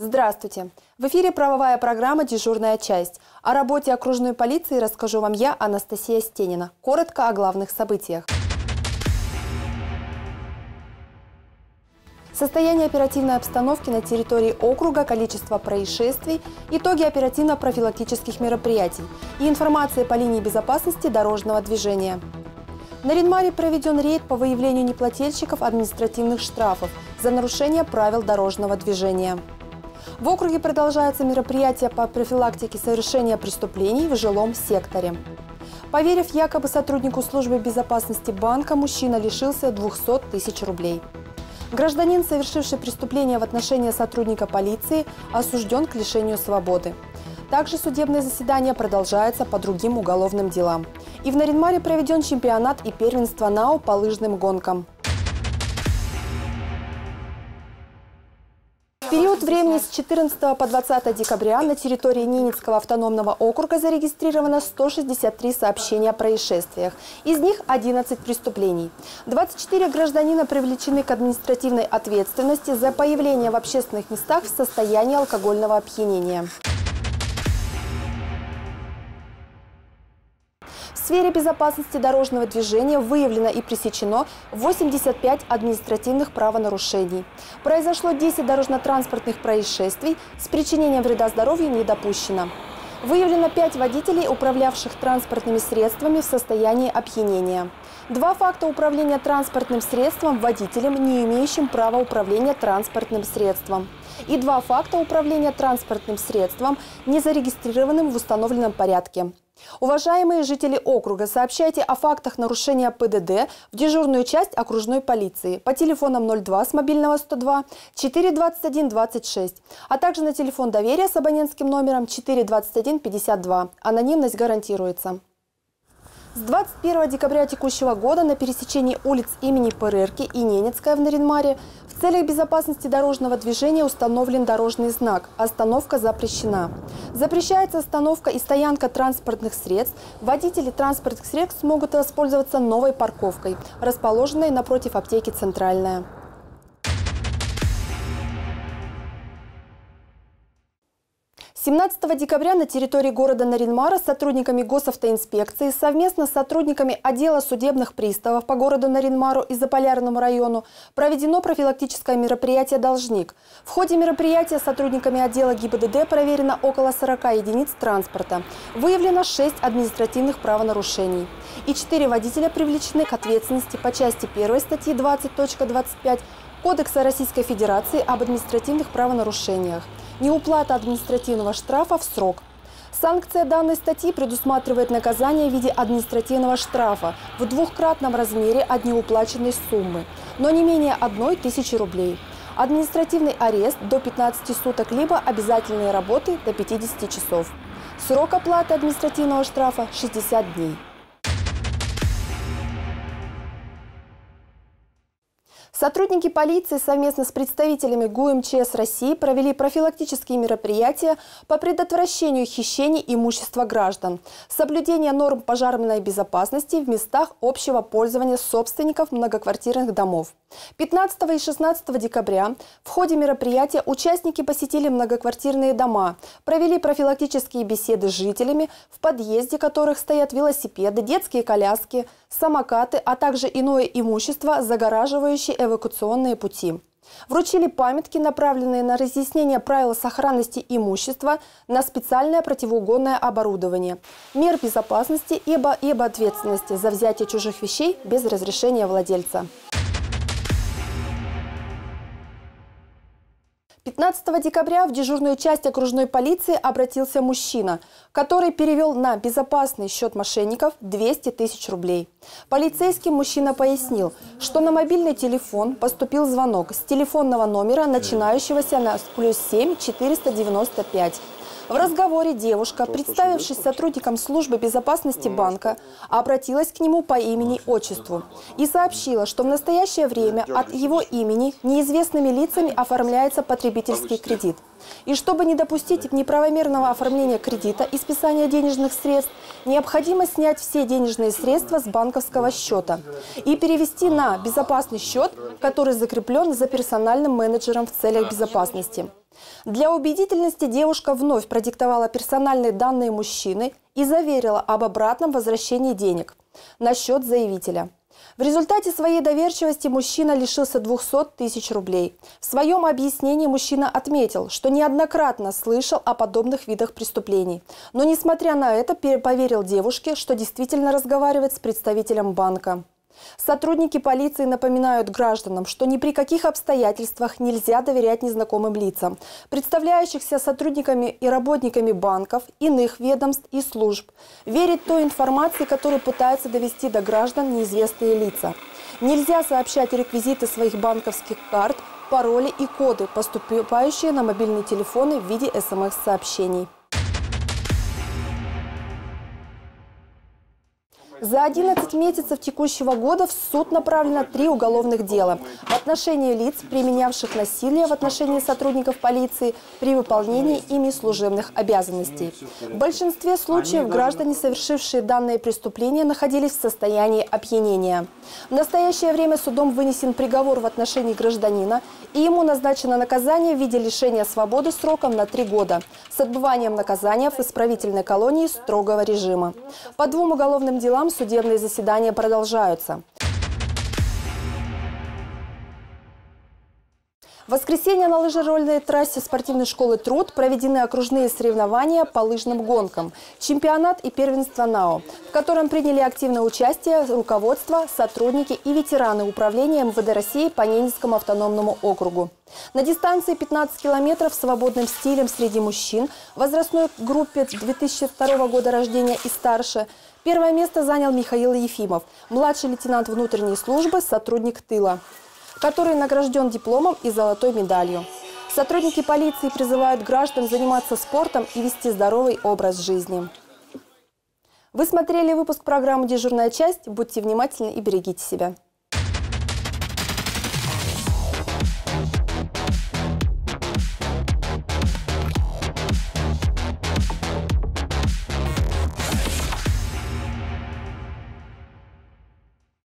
Здравствуйте! В эфире правовая программа «Дежурная часть». О работе окружной полиции расскажу вам я, Анастасия Стенина. Коротко о главных событиях. Состояние оперативной обстановки на территории округа, количество происшествий, итоги оперативно-профилактических мероприятий и информация по линии безопасности дорожного движения. На Наринмаре проведен рейд по выявлению неплательщиков административных штрафов за нарушение правил дорожного движения. В округе продолжаются мероприятия по профилактике совершения преступлений в жилом секторе. Поверив якобы сотруднику службы безопасности банка, мужчина лишился 200 тысяч рублей. Гражданин, совершивший преступление в отношении сотрудника полиции, осужден к лишению свободы. Также судебное заседание продолжается по другим уголовным делам. И в Наринмаре проведен чемпионат и первенство НАУ по лыжным гонкам. В период времени с 14 по 20 декабря на территории Ненецкого автономного округа зарегистрировано 163 сообщения о происшествиях. Из них 11 преступлений. 24 гражданина привлечены к административной ответственности за появление в общественных местах в состоянии алкогольного опьянения. В сфере безопасности дорожного движения выявлено и пресечено 85 административных правонарушений. Произошло 10 дорожно-транспортных происшествий, с причинением вреда здоровью не допущено. Выявлено 5 водителей, управлявших транспортными средствами в состоянии опьянения. 2 факта управления транспортным средством водителем, не имеющим права управления транспортным средством. И 2 факта управления транспортным средством, не зарегистрированным в установленном порядке. Уважаемые жители округа, сообщайте о фактах нарушения ПДД в дежурную часть окружной полиции по телефонам 02 с мобильного 102 421 26, а также на телефон доверия с абонентским номером 421 52. Анонимность гарантируется. С 21 декабря текущего года на пересечении улиц имени Пырырки и Ненецкая в Наринмаре в целях безопасности дорожного движения установлен дорожный знак «Остановка запрещена». Запрещается остановка и стоянка транспортных средств. Водители транспортных средств смогут воспользоваться новой парковкой, расположенной напротив аптеки «Центральная». С 17 декабря на территории города Наринмара сотрудниками госавтоинспекции совместно с сотрудниками отдела судебных приставов по городу Наринмару и Заполярному району проведено профилактическое мероприятие «Должник». В ходе мероприятия сотрудниками отдела ГИБДД проверено около 40 единиц транспорта. Выявлено 6 административных правонарушений. И 4 водителя привлечены к ответственности по части 1 статьи 20.25 Кодекса Российской Федерации об административных правонарушениях. Неуплата административного штрафа в срок. Санкция данной статьи предусматривает наказание в виде административного штрафа в 2-кратном размере от неуплаченной суммы, но не менее 1000 рублей. Административный арест до 15 суток, либо обязательные работы до 50 часов. Срок оплаты административного штрафа – 60 дней. Сотрудники полиции совместно с представителями ГУ МЧС России провели профилактические мероприятия по предотвращению хищений имущества граждан, соблюдение норм пожарной безопасности в местах общего пользования собственников многоквартирных домов. 15 и 16 декабря в ходе мероприятия участники посетили многоквартирные дома, провели профилактические беседы с жителями, в подъезде которых стоят велосипеды, детские коляски, самокаты, а также иное имущество, загораживающее эвакуационные пути. Вручили памятки, направленные на разъяснение правил сохранности имущества, на специальное противоугонное оборудование, мер безопасности и об ответственности за взятие чужих вещей без разрешения владельца. 15 декабря в дежурную часть окружной полиции обратился мужчина, который перевел на безопасный счет мошенников 200 тысяч рублей. Полицейским мужчина пояснил, что на мобильный телефон поступил звонок с телефонного номера, начинающегося на +7 495. В разговоре девушка, представившись сотрудником службы безопасности банка, обратилась к нему по имени-отчеству и сообщила, что в настоящее время от его имени неизвестными лицами оформляется потребительский кредит. И чтобы не допустить неправомерного оформления кредита и списания денежных средств, необходимо снять все денежные средства с банковского счета и перевести на безопасный счет, который закреплен за персональным менеджером в целях безопасности. Для убедительности девушка вновь продиктовала персональные данные мужчины и заверила об обратном возвращении денег на счет заявителя. В результате своей доверчивости мужчина лишился 200 тысяч рублей. В своем объяснении мужчина отметил, что неоднократно слышал о подобных видах преступлений. Но, несмотря на это, поверил девушке, что действительно разговаривает с представителем банка. Сотрудники полиции напоминают гражданам, что ни при каких обстоятельствах нельзя доверять незнакомым лицам, представляющихся сотрудниками и работниками банков, иных ведомств и служб. Верить той информации, которую пытаются довести до граждан неизвестные лица. Нельзя сообщать реквизиты своих банковских карт, пароли и коды, поступающие на мобильные телефоны в виде СМС-сообщений. За 11 месяцев текущего года в суд направлено 3 уголовных дела в отношении лиц, применявших насилие в отношении сотрудников полиции при выполнении ими служебных обязанностей. В большинстве случаев граждане, совершившие данные преступления, находились в состоянии опьянения. В настоящее время судом вынесен приговор в отношении гражданина, и ему назначено наказание в виде лишения свободы сроком на 3 года с отбыванием наказания в исправительной колонии строгого режима. По 2 уголовным делам судебные заседания продолжаются. В воскресенье на лыжерольной трассе спортивной школы «Труд» проведены окружные соревнования по лыжным гонкам, чемпионат и первенство НАО, в котором приняли активное участие руководство, сотрудники и ветераны управления МВД России по Ненецкому автономному округу. На дистанции 15 километров свободным стилем среди мужчин в возрастной группе 2002 года рождения и старше первое место занял Михаил Ефимов, младший лейтенант внутренней службы, сотрудник тыла, который награжден дипломом и золотой медалью. Сотрудники полиции призывают граждан заниматься спортом и вести здоровый образ жизни. Вы смотрели выпуск программы «Дежурная часть». Будьте внимательны и берегите себя.